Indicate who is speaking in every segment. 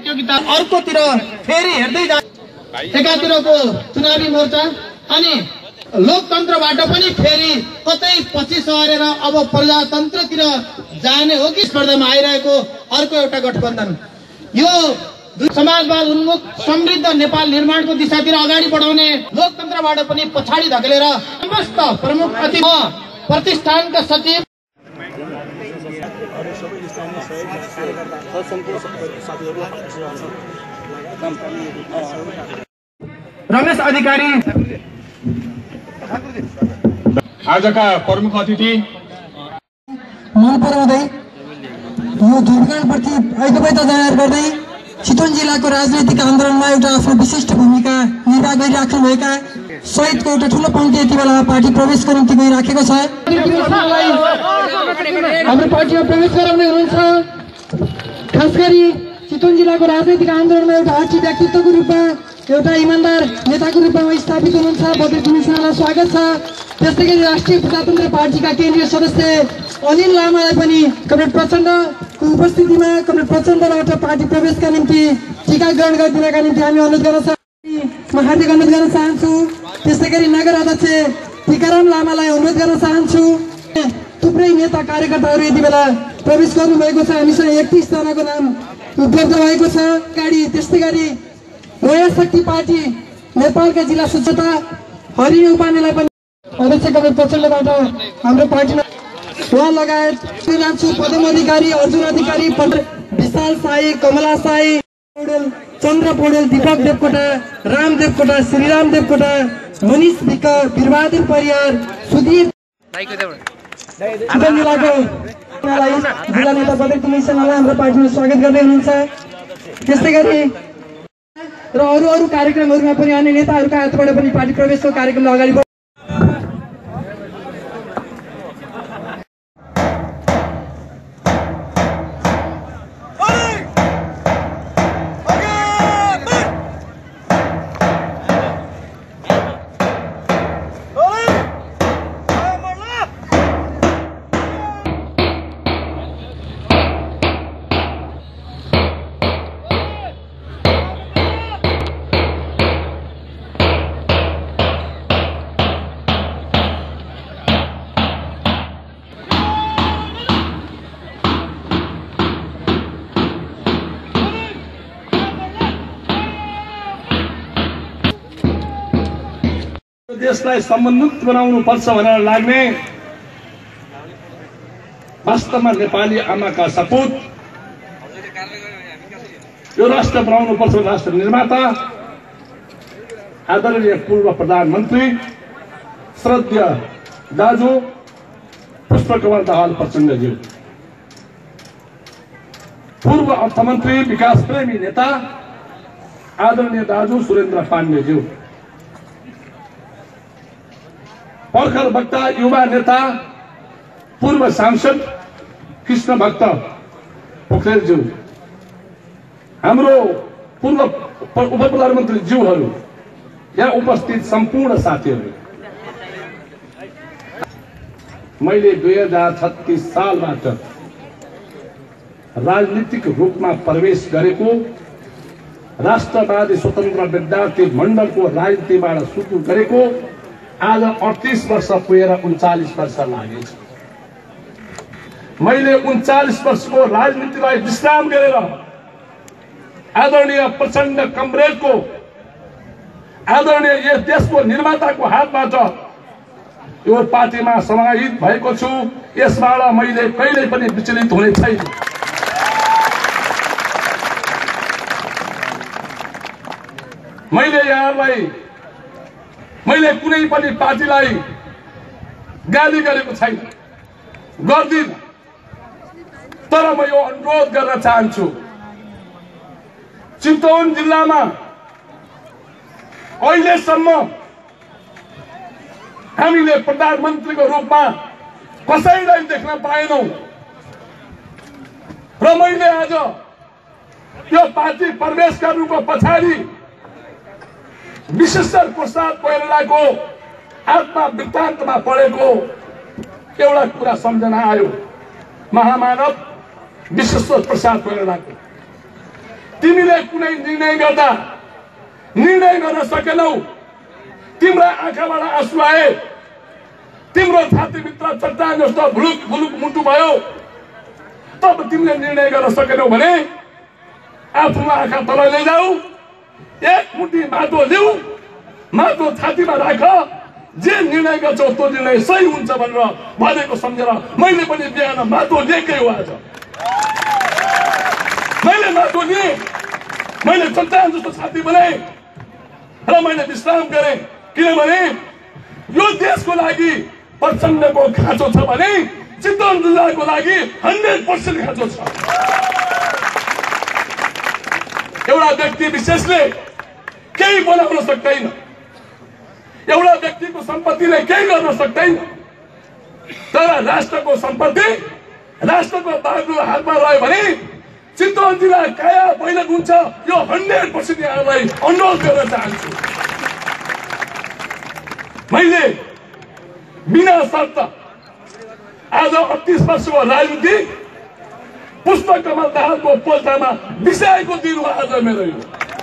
Speaker 1: प्रतियोगिता अर्कोतिर फेरि हेर्दै जान्छ। एकातिरको चुनावी मोर्चा अनि लोकतन्त्रबाट पनि फेरि कतै पछि सरेर अब प्रजातन्त्रतिर जाने हो कि स्पर्धामा आइरहेको अर्को एउटा गठबन्धन। यो समाजवाद उन्मुख समृद्ध नेपाल निर्माणको दिशातिर अगाडि बढाउने लोकतन्त्रबाट पनि पछाडि धकेलेर समस्त प्रमुख अतिथि प्रतिष्ठानका सचिव रमेश अधिकारी,
Speaker 2: आजका प्रमुख अतिथि
Speaker 3: मन पराउँदै यो धुपकाँडप्रति ऐक्यबद्ध जाहेर गर्दै चितवन जिल्लाको राजनैतिक आन्दोलनमा एउटा आफ्नो विशिष्ट भूमिका निर्वाह गरिराख्नुभएका सहितको एउटा ठुलो पङ्क्ति यति बेला पार्टी प्रवेशको निम्ति गइराखेको छ। हाम्रो पार्टीमा प्रवेश गराउने हुनुहुन्छ। खास गरी चितवन जिल्लाको राजनैतिक आन्दोलनमा एउटा हटी व्यक्तित्वको रूपमा एउटा इमान्दार नेताको रूपमा स्थापित हुनुहुन्छ। बद्री गुरुङलाई स्वागत छ। त्यस्तै गरी राष्ट्रिय प्रजातन्त्र पार्टीका केन्द्रीय सदस्य अनिल लामालाई पनि कमरेड प्रचण्डको उपस्थितिमा कमरेड प्रचण्डबाट पार्टी प्रवेशका निम्ति टीका ग्रहण गरिदिनका निम्ति हामी अनुरोध गर्न हार्दिक अनुरोध गर्न चाहन्छु। त्यस्तै गरी नगर अध्यक्ष टीकाराम लामालाई अनुरोध गर्न चाहन्छु। थुप्रै नेता कार्यकर्ताहरू यति बेला प्रवेश गर्नुभएको छ। हामीसँग 31 जनाको नाम उपलब्ध भएको छ। त्यस्तै गरी नयाँ शक्ति पार्टी नेपालका जिल्ला सचिव हरि उपानेलाई पनि अध्यक्ष कमरेड प्रचण्डबाट हाम्रो पार्टीमा उहाँ लगायत पदम अधिकारी, अर्जुन अधिकारी, विशाल साई, कमला साई, चन्द्र पौडेल, दीपक देवकोटा, राम देवकोटा, श्रीराम देवकोटा, मनिष विक, वीरबहादुर परियार, सुधीर जिल्लाको जिल्ला नेता बद्री गुरुङलाई हाम्रो पार्टीमा स्वागत गर्दै हुनुहुन्छ। त्यस्तै गरी र अरू कार्यक्रमहरूमा पनि अन्य नेताहरूका हातबाट पनि पार्टी प्रवेशको कार्यक्रमलाई अगाडि
Speaker 2: देशलाई सम्बन्धित बनाउनु पर्छ भनेर लाग्ने वास्तवमा नेपाली आमाका सपूत यो राष्ट्र बनाउनु पर्छ। राष्ट्र निर्माता आदरणीय पूर्व प्रधानमन्त्री श्रद्धेय दाजु पुष्पकमल दाहाल प्रचण्डज्यू, पूर्व अर्थमन्त्री विकास प्रेमी नेता आदरणीय दाजु सुरेन्द्र पाण्डेज्यू, पर्खर वक्ता युवा नेता पूर्व सांसद कृष्ण भक्त पोखरेलज्यू, हाम्रो पूर्व उप प्रधानमन्त्री ज्यूहरू, यहाँ उपस्थित सम्पूर्ण साथीहरू, मैले 2036 सालबाट राजनीतिक रूपमा प्रवेश गरेको राष्ट्रवादी स्वतन्त्र विद्यार्थी मण्डलको राजनीतिबाट सुरु गरेको आज 38 वर्ष पुगेर 39 वर्ष लागेछ। मैले 39 वर्षको राजनीतिलाई विश्राम गरेर आदरणीय प्रचण्ड कमरेडको आदरणीय यस देशको निर्माताको हातबाट यो पार्टीमा समाहित भएको छु। यसबाट मैले कहिल्यै पनि विचलित हुने छैन। मैले कुनै पनि पार्टीलाई गाली गरेको छैन, गर्दिन। तर म यो अनुरोध गर्न चाहन्छु, चितवन जिल्लामा अहिलेसम्म हामीले प्रधानमन्त्रीको रूपमा कसैलाई देख्न पाएनौं र मैले आज यो पार्टी प्रवेश गर्नुको पछाडि विश्वेश्वर प्रसाद कोइरालाको आत्मवृत्तान्तमा पढेको एउटा कुरा सम्झना आयो। महामानव विश्वेश्वर प्रसाद कोइरालाको तिमीले कुनै निर्णय गर्न सकेनौ। तिम्रा आँखाबाट आँसु आए, तिम्रो छातीभित्र चट्टान जस्तो भुलुक भुलुक मुटु भयो। तब तिमीले निर्णय गर्न सकेनौ भने आफ्नो आँखा तल लैजाऊ, एक मुठी माटो लिऊ, माटो छातीमा राख, जे निर्णय गर्छौ त्यो निर्णय सही हुन्छ भनेर भनेको सम्झेर मैले पनि बिहान माटो लिएकै हो। आज मैले माटो लिएँ, मैले चट्टान जस्तो छाती बनाएँ र मैले विश्राम गरेँ। किनभने यो देशको लागि प्रचण्डको खाँचो छ भने चितवन जिल्लाको लागि 100% खाँचो छ। एउटा व्यक्ति विशेषले केही बनाउन सक्दैन, एउटा व्यक्तिको सम्पत्तिले केही गर्न सक्दैन, तर राष्ट्रको सम्पत्ति राष्ट्रको बागडोर हातमा रह्यो भने चितवन जिल्ला काया पहिलो हुन्छ। यो 100% यहाँलाई अनुरोध गर्न चाहन्छु। मैले बिना शर्त आज 38 वर्षको राजनीति पुष्पकमल दाहालको पोल्टामा बिसाएको दिन हो आज मेरो। यो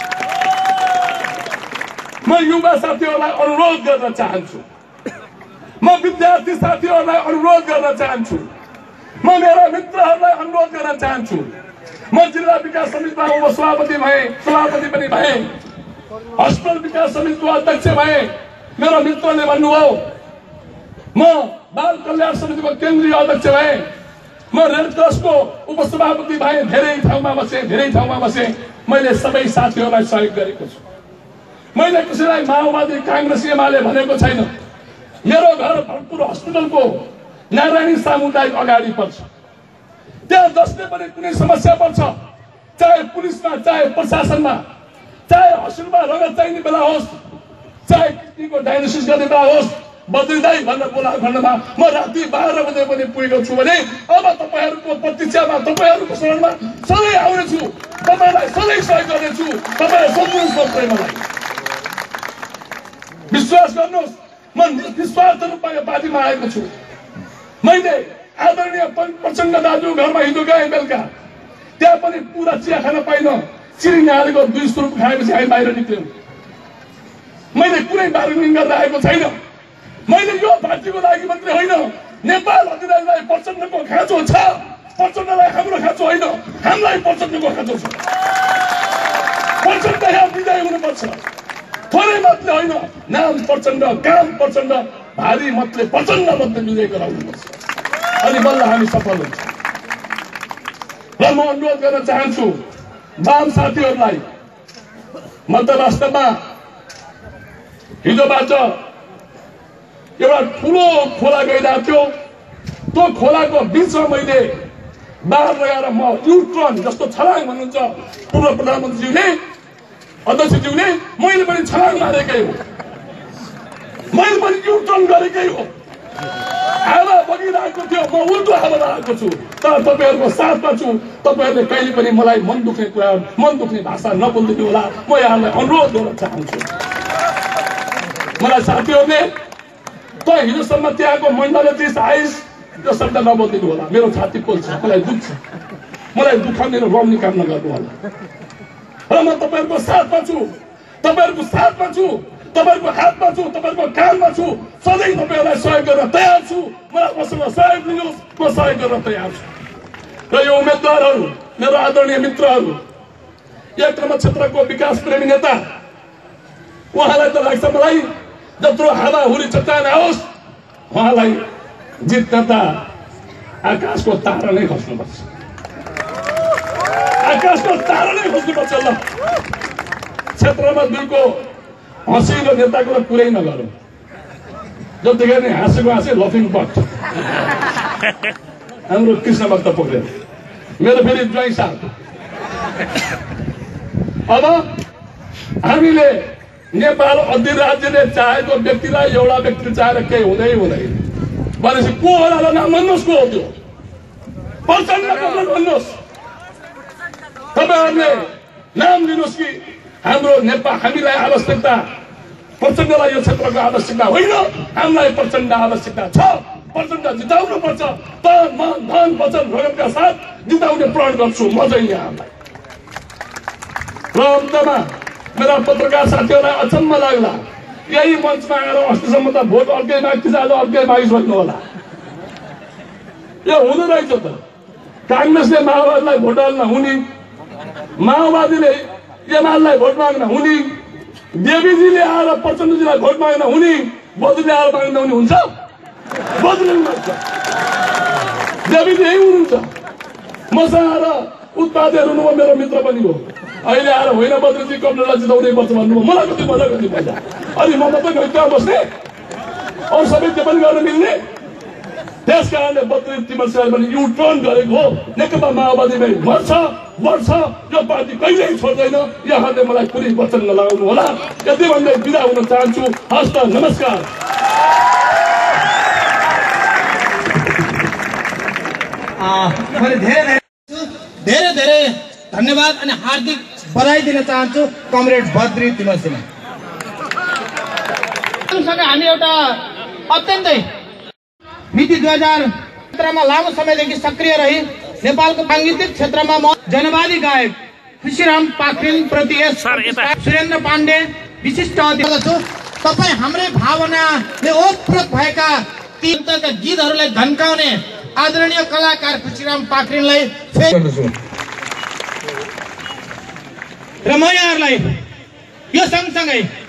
Speaker 2: म युवा साथीहरूलाई अनुरोध गर्न चाहन्छु, म विद्यार्थी साथीहरूलाई अनुरोध गर्न चाहन्छु, म मेरा मित्रहरूलाई अनुरोध गर्न चाहन्छु। म जिल्ला विकास समितिमा उपसभापति भएँ, सभापति पनि भएँ, हस्पिटल विकास समितिको अध्यक्ष भएँ। मेरो मित्रले भन्नुभयो म बाल कल्याण समितिको केन्द्रीय अध्यक्ष भएँ, म रेड क्रसको उपसभापति भएँ। धेरै ठाउँमा बसेँ। मैले सबै साथीहरूलाई सहयोग गरेको छु। मैले कसैलाई माओवादी कांग्रेस एमाले भनेको छैन। मेरो घर भरतपुर हस्पिटलको नारायणी सामुदायिक अगाडि पर्छ। त्यहाँ जसले पनि कुनै समस्या पर्छ, चाहे पुलिसमा, चाहे प्रशासनमा, चाहे हस्पिटलमा रगत चाहिने बेला होस्, चाहे किडनीको डायलिसिस गर्ने बेला होस्, बद्रीदाई भनेर बोलाएको खण्डमा म राति 12 बजे पनि पुगेको छु भने अब तपाईहरूको प्रतीक्षामा, तपाईहरूको शरणमा सधैँ आउनेछु, तपाईलाई सधैँ सहयोग गर्नेछु। तपाईले सोध्नुहोस् मात्रै मलाई, विश्वास गर्नुहोस्, म निस्वार्थ रूपमा यो पार्टीमा आएको छु। मैले आदरणीय प्रचण्ड दाजु घरमा हिजो गएँ बेलुका, त्यहाँ पनि पुरा चिया खान पाइन। चिरिङ हालेको 2 सुरुप खाएपछि हामी बाहिर निक्ल्यौँ। मैले कुनै बार्गेनिङ गरेर आएको छैन। मैले यो पार्टीको लागि मात्रै होइन, नेपाल अधिराज्यलाई प्रचण्डको खाँचो छ। प्रचण्डलाई हाम्रो खाँचो होइन, हामीलाई प्रचण्डको खाँचो छ। प्रचण्ड यहाँ विजय हुनुपर्छ। थोरै मतले होइन, नाम प्रचण्ड, काम प्रचण्ड, भारी मतले प्रचण्ड मतले विजय गराउनुपर्छ, अनि बल्ल हामी सफल हुन्छ। र म अनुरोध गर्न चाहन्छु वाम साथीहरूलाई, म त वास्तवमा हिजोबाट एउटा ठुलो खोला गइरहेको थियो। त्यो खोलाको बिचमा मैले बार लगाएर म युटर्न जस्तो छलाङ भन्नुहुन्छ पूर्व प्रधानमन्त्रीज्यूले, अध्यक्षज्यूले, मैले पनि छलाङ मारेकै हो, मैले पनि युटर्न गरेकै हो। हावा बगिरहेको थियो, म उल्टो हावा लगाएको छु, तर तपाईँहरूको साथमा छु। तपाईँहरूले कहिले पनि मलाई मन दुख्ने कुरा, मन दुख्ने भाषा नबोल्दिनु होला, म यहाँलाई अनुरोध गर्न चाहन्छु। मलाई साथीहरूले त हिजोसम्म त्यहाँको मण्डलजीस आइस यो शब्द नबोल्दिनु होला, मेरो छाती पोल्छ, मलाई दुःख छ। मलाई दुःख मेरो रम्ने काम नगर्नु होला। र म तपाईँहरूको साथमा छु, तपाईँहरूको साथमा छु, तपाईँहरूको हातमा छु, तपाईँहरूको काममा छु। सधैँ तपाईँहरूलाई सहयोग गर्न तयार छु। मलाई मसँग सहयोग दिनुहोस्, म सहयोग गर्न तयार छु। र यो उम्मेदवारहरू, मेरो आदरणीय मित्रहरू, एक नम्बर क्षेत्रको विकास प्रेमी नेता, उहाँलाई त लाग्छ मलाई जत्रो हावाहुरी चट्टान आओस्, उहाँलाई जित्न त आकाशको तारा नै खस्नुपर्छ। आकाशको तारा नै खस्नुपर्छ। ल, क्षेत्रमा 2को हँसिलो नेताको कुरै नगरौँ। जतिखेर नै हाँसेको हाँसे लफिङ बट हाम्रो कृष्ण भक्त पोखरेल, मेरो फेरि ज्वाइँ साथ। अब हामीले नेपाल अधिराज्यले चाहेको व्यक्तिलाई एउटा व्यक्ति चाहेर केही हुँदैन भनेपछि को होला र नाम भन्नुहोस्, को हो त्यो? प्रचण्ड भन्नुहोस्। तपाईँहरूले नाम दिनुहोस् कि हाम्रो नेपाल, हामीलाई आवश्यकता प्रचण्डलाई यो क्षेत्रको आवश्यकता होइन, हामीलाई प्रचण्ड आवश्यकता छ। प्रचण्ड जिताउनु पर्छ। तन मन धन वचन रगतका साथ जिताउने प्रण गर्छु म चाहिँ यहाँलाई। र अन्तमा मेरा पत्रकार साथीहरूलाई अचम्म लाग्ला यही मञ्चमा आएर अस्तिसम्म त भोट अर्कै माग्छ आज अर्कै मागिसक्नु होला यो हुँदो रहेछ त कांग्रेसले माओवादीलाई भोट हाल्न हुने माओवादीले एमालेलाई भोट माग्न हुने देवीजीले आएर प्रचण्डजीलाई भोट माग्न हुने बद्रीले आएर माग्न हुने हुन्छ बद्रीले माग्छ देवीजी यही हुनुहुन्छ मसँग आएर उत्पादहरू हुनुभयो मेरो मित्र पनि हो अहिले आएर होइन बद्रीजी कमरेडलाई जिताउनै पर्छ भन्नुभयो मलाई कति मजा कति मजा अनि म मात्रै गएर त्यहाँ बस्ने अरू सबै त्यो पनि गर्न मिल्ने त्यस कारणले बद्री तिमल सरले पनि यु टर्न गरेको हो नेकपा माओवादीमै मर्छ बढ्छ यो पार्टी कहिल्यै छोड्दैन यहाँले मलाई कुनै वचन नलागाउनु होला यति भन्दै बिदा हुन चाहन्छु हस्त नमस्कार
Speaker 1: मैले धेरै धेरै धन्यवाद अनि हार्दिक बधाई दिन चाहन्छु कमरेड बद्री तिमल सिंहलाई हामी एउटा अत्यन्तै मिति 2017 मा लामो समयदेखि सक्रिय रही नेपालको सांगीतिक क्षेत्रमा जनवादी गायक खुशीराम पाखरिन प्रति सुरेन्द्र पाण्डे विशिष्ट अतिथि छु तपाई हाम्रै भावनाले ओतप्रोत भएका तीर्थका गीतहरूलाई धन्काउने आदरणीय कलाकार खुशीराम पाखरिनलाई र म यहाँहरूलाई यो सँगसँगै